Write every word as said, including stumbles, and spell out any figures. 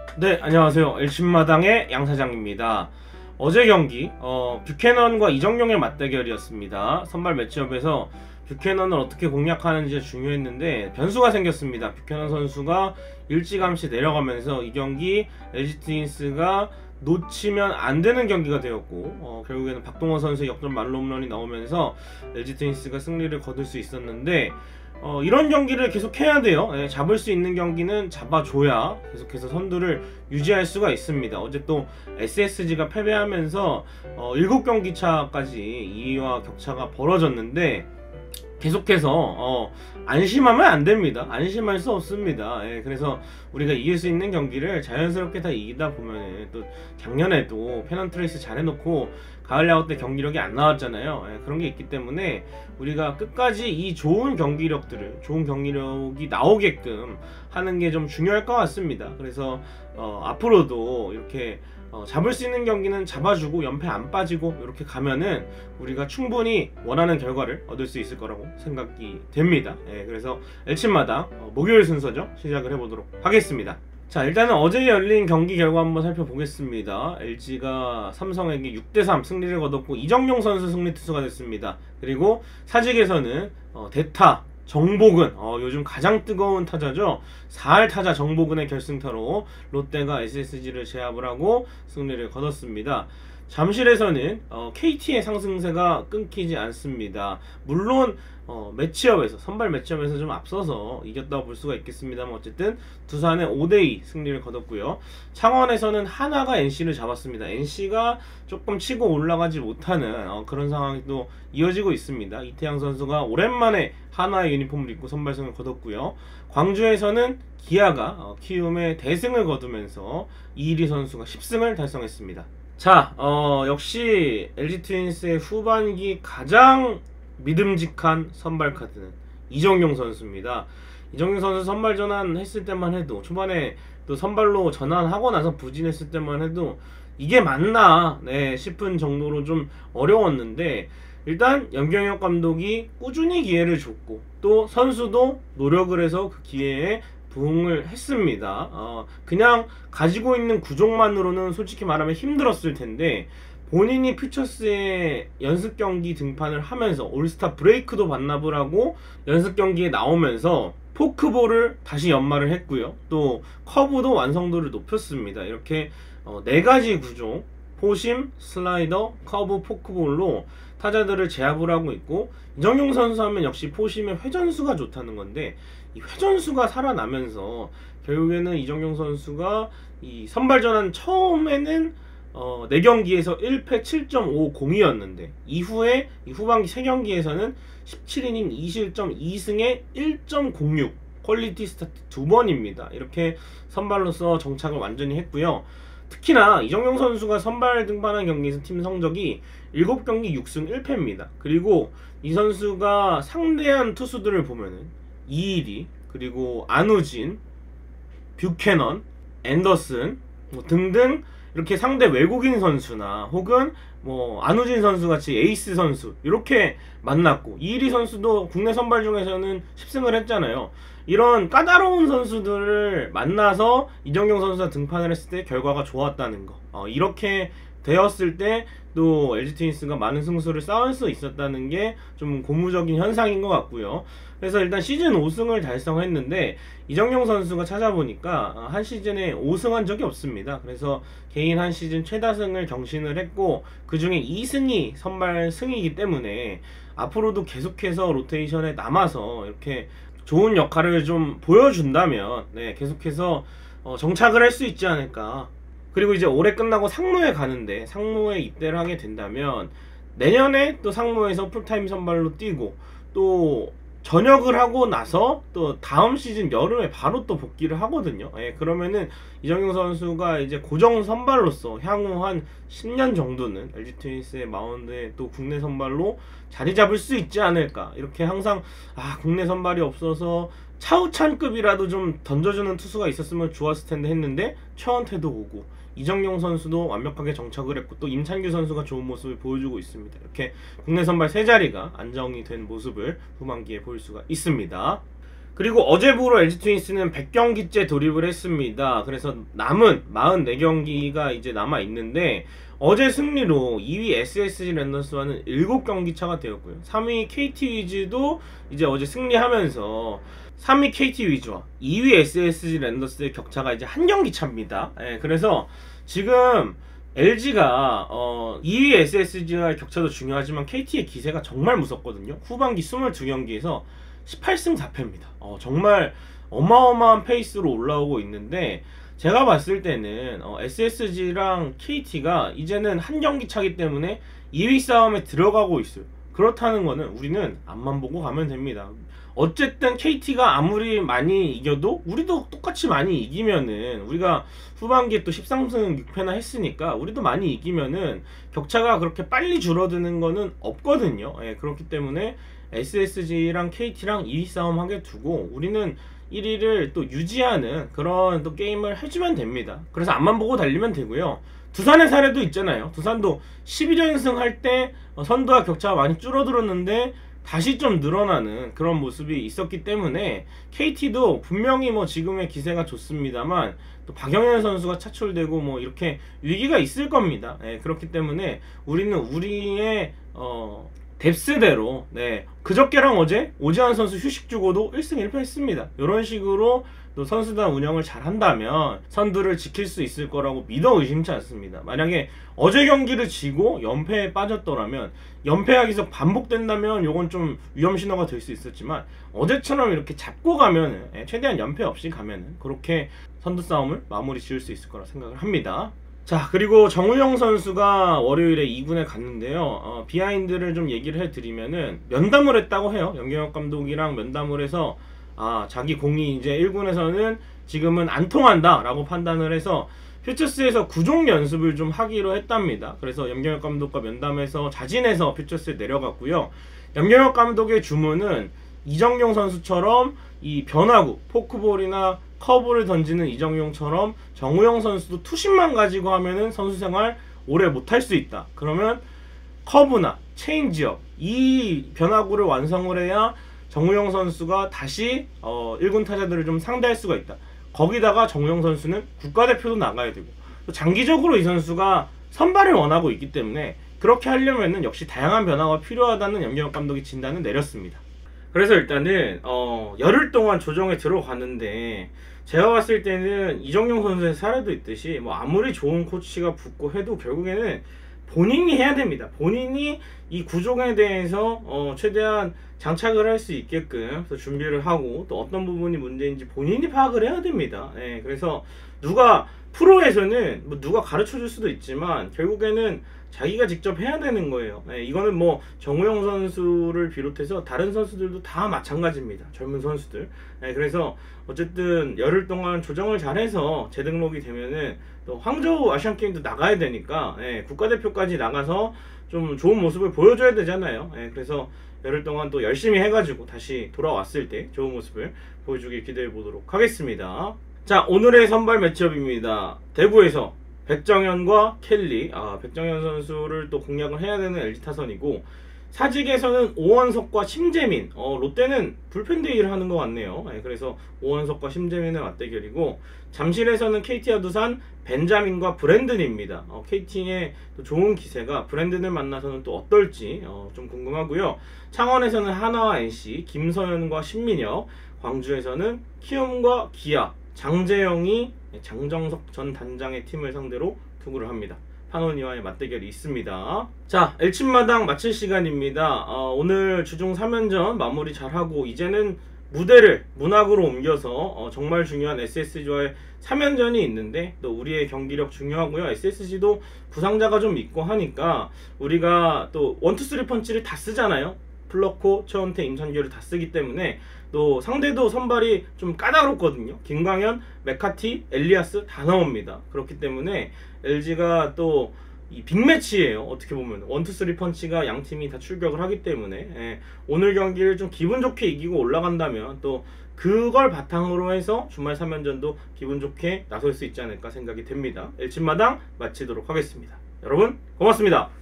네, 안녕하세요. 엘신마당의 양사장입니다. 어제 경기 어, 뷰캐넌과 이정용의 맞대결이었습니다. 선발 매치업에서 뷰캐넌을 어떻게 공략하는지 중요했는데 변수가 생겼습니다. 뷰캐넌 선수가 일찌감치 내려가면서 이 경기 엘지 트윈스가 놓치면 안 되는 경기가 되었고 어, 결국에는 박동원 선수의 역전 말로 홈런이 나오면서 엘지 트윈스가 승리를 거둘 수 있었는데 어, 이런 경기를 계속 해야 돼요. 예, 잡을 수 있는 경기는 잡아줘야 계속해서 선두를 유지할 수가 있습니다. 어제 또 에스에스지가 패배하면서 어, 일곱 경기 차까지 이 위와 격차가 벌어졌는데 계속해서 어, 안심하면 안 됩니다. 안심할 수 없습니다. 예, 그래서 우리가 이길 수 있는 경기를 자연스럽게 다 이기다 보면 또 작년에도 페넌트레이스 잘해놓고 가을 야구 때 경기력이 안 나왔잖아요. 예, 그런 게 있기 때문에 우리가 끝까지 이 좋은 경기력들을 좋은 경기력이 나오게끔 하는 게 좀 중요할 것 같습니다. 그래서 어, 앞으로도 이렇게 어, 잡을 수 있는 경기는 잡아주고 연패 안 빠지고 이렇게 가면은 우리가 충분히 원하는 결과를 얻을 수 있을 거라고 생각이 됩니다. 예, 그래서 엘친마당 어, 목요일 순서죠. 시작을 해보도록 하겠습니다. 자, 일단은 어제 열린 경기 결과 한번 살펴보겠습니다. 엘지가 삼성에게 육 대 삼 승리를 거뒀고 이정용 선수 승리 투수가 됐습니다. 그리고 사직에서는 어, 대타 정복은 어, 요즘 가장 뜨거운 타자죠. 사 할 타자 정복은의 결승타로 롯데가 에스에스지를 제압을 하고 승리를 거뒀습니다. 잠실에서는 어, 케이티의 상승세가 끊기지 않습니다. 물론 어, 매치업에서 선발 매치업에서 좀 앞서서 이겼다고 볼 수가 있겠습니다만 어쨌든 두산의 오 대 이 승리를 거뒀고요. 창원에서는 하나가 엔씨를 잡았습니다. 엔씨가 조금 치고 올라가지 못하는 어, 그런 상황이 또 이어지고 있습니다. 이태양 선수가 오랜만에 하나의 유니폼을 입고 선발승을 거뒀고요. 광주에서는 기아가 어, 키움의 대승을 거두면서 이일이 선수가 십 승을 달성했습니다. 자, 어, 역시 엘지 트윈스의 후반기 가장 믿음직한 선발 카드는 이정용 선수입니다. 이정용 선수 선발 전환했을 때만 해도 초반에 또 선발로 전환하고 나서 부진했을 때만 해도 이게 맞나 네, 싶은 정도로 좀 어려웠는데 일단 염경엽 감독이 꾸준히 기회를 줬고 또 선수도 노력을 해서 그 기회에 부응을 했습니다. 어, 그냥 가지고 있는 구종만으로는 솔직히 말하면 힘들었을 텐데 본인이 퓨처스의 연습 경기 등판을 하면서 올스타 브레이크도 반납을 하고 연습 경기에 나오면서 포크볼을 다시 연마를 했고요. 또 커브도 완성도를 높였습니다. 이렇게 어, 네 가지 구종 포심, 슬라이더, 커브, 포크볼로 타자들을 제압을 하고 있고 이정용 선수 하면 역시 포심의 회전수가 좋다는 건데 이 회전수가 살아나면서 결국에는 이정용 선수가 이 선발 전환 처음에는 어, 네 경기에서 일 패 칠 점 오공이었는데 이후에 이 후반기 세 경기에서는 십칠 이닝 이 실점 이 승에 일 점 공육 퀄리티 스타트 두 번입니다. 이렇게 선발로서 정착을 완전히 했고요. 특히나 이정용 선수가 선발 등판한 경기에서 팀 성적이 일곱 경기 육 승 일 패입니다. 그리고 이 선수가 상대한 투수들을 보면은 이일이 그리고 안우진, 뷰캐넌, 앤더슨 뭐 등등 이렇게 상대 외국인 선수나 혹은 뭐 안우진 선수 같이 에이스 선수 이렇게 만났고 이일이 선수도 국내 선발 중에서는 십 승을 했잖아요. 이런 까다로운 선수들을 만나서 이정용 선수가 등판을 했을 때 결과가 좋았다는 거 어, 이렇게 되었을 때 또 엘지 트윈스가 많은 승수를 쌓을 수 있었다는 게 좀 고무적인 현상인 것 같고요. 그래서 일단 시즌 오 승을 달성했는데 이정용 선수가 찾아보니까 한 시즌에 오 승한 적이 없습니다. 그래서 개인 한 시즌 최다승을 경신을 했고 그 중에 이 승이 선발 승이기 때문에 앞으로도 계속해서 로테이션에 남아서 이렇게 좋은 역할을 좀 보여준다면 네, 계속해서 어, 정착을 할 수 있지 않을까. 그리고 이제 올해 끝나고 상무에 가는데 상무에 입대를 하게 된다면 내년에 또 상무에서 풀타임 선발로 뛰고 또 전역을 하고 나서 또 다음 시즌 여름에 바로 또 복귀를 하거든요. 예, 그러면은 이정용 선수가 이제 고정 선발로서 향후 한 십 년 정도는 엘지 트윈스의 마운드에 또 국내 선발로 자리 잡을 수 있지 않을까. 이렇게 항상 아 국내 선발이 없어서 차우찬급이라도 좀 던져주는 투수가 있었으면 좋았을 텐데 했는데 최원태도 오고 이정용 선수도 완벽하게 정착을 했고 또 임찬규 선수가 좋은 모습을 보여주고 있습니다. 이렇게 국내 선발 세 자리가 안정이 된 모습을 후반기에 볼 수가 있습니다. 그리고 어제부로 엘지 트윈스는 백 경기째 돌입을 했습니다. 그래서 남은 사십사 경기가 이제 남아있는데 어제 승리로 이 위 에스에스지 랜더스와는 일곱 경기 차가 되었고요. 삼 위 케이티 위즈도 이제 어제 승리하면서 삼 위 케이티 위즈와 이 위 에스에스지 랜더스의 격차가 이제 한 경기 차입니다. 예, 그래서 지금 엘지가 어, 이 위 에스에스지와의 격차도 중요하지만 케이티의 기세가 정말 무섭거든요. 후반기 이십이 경기에서 십팔 승 사 패입니다. 어, 정말 어마어마한 페이스로 올라오고 있는데 제가 봤을 때는 어, 에스에스지랑 케이티가 이제는 한 경기 차기 때문에 이 위 싸움에 들어가고 있어요. 그렇다는 거는 우리는 앞만 보고 가면 됩니다. 어쨌든 케이티가 아무리 많이 이겨도 우리도 똑같이 많이 이기면은, 우리가 후반기에 또 십삼 승 육 패나 했으니까 우리도 많이 이기면은 격차가 그렇게 빨리 줄어드는 거는 없거든요. 예, 그렇기 때문에 에스에스지랑 케이티랑 이 위 싸움 하게 두고 우리는 일 위를 또 유지하는 그런 또 게임을 해주면 됩니다. 그래서 앞만 보고 달리면 되고요. 두산의 사례도 있잖아요. 두산도 십일 연승 할 때 선두와 격차가 많이 줄어들었는데 다시 좀 늘어나는 그런 모습이 있었기 때문에 케이티도 분명히 뭐 지금의 기세가 좋습니다만 또 박영현 선수가 차출되고 뭐 이렇게 위기가 있을 겁니다. 네, 그렇기 때문에 우리는 우리의 어 뎁스대로, 네, 그저께랑 어제 오지환 선수 휴식 주고도 일 승 일 패 했습니다. 이런 식으로 또 선수단 운영을 잘 한다면 선두를 지킬 수 있을 거라고 믿어 의심치 않습니다. 만약에 어제 경기를 지고 연패에 빠졌더라면, 연패가 계속 반복된다면 요건 좀 위험 신호가 될 수 있었지만 어제처럼 이렇게 잡고 가면은, 최대한 연패 없이 가면은 그렇게 선두 싸움을 마무리 지을 수 있을 거라 생각을 합니다. 자, 그리고 정우영 선수가 월요일에 이 군에 갔는데요. 어, 비하인드를 좀 얘기를 해드리면은 면담을 했다고 해요. 염경엽 감독이랑 면담을 해서 아, 자기 공이 이제 일 군에서는 지금은 안 통한다 라고 판단을 해서 퓨처스에서 구종 연습을 좀 하기로 했답니다. 그래서 염경엽 감독과 면담해서 자진해서 퓨처스에 내려갔고요. 염경엽 감독의 주문은 이정용 선수처럼 이 변화구, 포크볼이나 커브를 던지는 이정용처럼 정우영 선수도 투심만 가지고 하면은 선수 생활 오래 못할 수 있다. 그러면 커브나 체인지업, 이 변화구를 완성을 해야 정우영 선수가 다시 어, 일 군 타자들을 좀 상대할 수가 있다. 거기다가 정우영 선수는 국가대표도 나가야 되고 또 장기적으로 이 선수가 선발을 원하고 있기 때문에 그렇게 하려면은 역시 다양한 변화가 필요하다는 염경엽 감독이 진단을 내렸습니다. 그래서 일단은 어, 열흘 동안 조정에 들어갔는데 제가 봤을 때는 이정용 선수의 사례도 있듯이 뭐 아무리 좋은 코치가 붙고 해도 결국에는 본인이 해야 됩니다. 본인이 이 구종에 대해서 어, 최대한 장착을 할 수 있게끔 준비를 하고 또 어떤 부분이 문제인지 본인이 파악을 해야 됩니다. 예, 그래서 누가 프로에서는 뭐 누가 가르쳐 줄 수도 있지만 결국에는 자기가 직접 해야 되는 거예요. 예, 이거는 뭐 정우영 선수를 비롯해서 다른 선수들도 다 마찬가지입니다. 젊은 선수들. 예, 그래서 어쨌든 열흘 동안 조정을 잘해서 재등록이 되면은 또 황저우 아시안게임도 나가야 되니까 예, 국가대표까지 나가서 좀 좋은 모습을 보여줘야 되잖아요. 예, 그래서 열흘 동안 또 열심히 해가지고 다시 돌아왔을 때 좋은 모습을 보여주길 기대해 보도록 하겠습니다. 자, 오늘의 선발 매치업입니다. 대구에서 백정현과 켈리, 아, 백정현 선수를 또 공략을 해야 되는 엘지 타선이고, 사직에서는 오원석과 심재민, 어, 롯데는 불펜 데이를 하는 것 같네요. 네, 그래서 오원석과 심재민의 맞대결이고, 잠실에서는 케이티와 두산, 벤자민과 브랜든입니다. 어, 케이티의 또 좋은 기세가 브랜든을 만나서는 또 어떨지 어, 좀 궁금하고요. 창원에서는 하나와 엔씨, 김서현과 신민혁, 광주에서는 키움과 기아, 장재영이 장정석 전 단장의 팀을 상대로 투구를 합니다. 판원이와의 맞대결이 있습니다. 자, 엘침마당 마칠 시간입니다. 어, 오늘 주중 삼 연전 마무리 잘하고 이제는 무대를 문학으로 옮겨서 어, 정말 중요한 에스에스지와의 삼 연전이 있는데 또 우리의 경기력 중요하고요. 에스에스지도 부상자가 좀 있고 하니까 우리가 또 일, 이, 삼 펀치를 다 쓰잖아요. 플러코, 최원태, 임찬규를 다 쓰기 때문에 또 상대도 선발이 좀 까다롭거든요. 김광현, 메카티, 엘리아스 다 나옵니다. 그렇기 때문에 엘지가 또 이 빅매치예요. 어떻게 보면 일, 이, 삼 펀치가 양 팀이 다 출격을 하기 때문에 예, 오늘 경기를 좀 기분 좋게 이기고 올라간다면 또 그걸 바탕으로 해서 주말 삼 연전도 기분 좋게 나설 수 있지 않을까 생각이 됩니다. 엘침마당 마치도록 하겠습니다. 여러분 고맙습니다.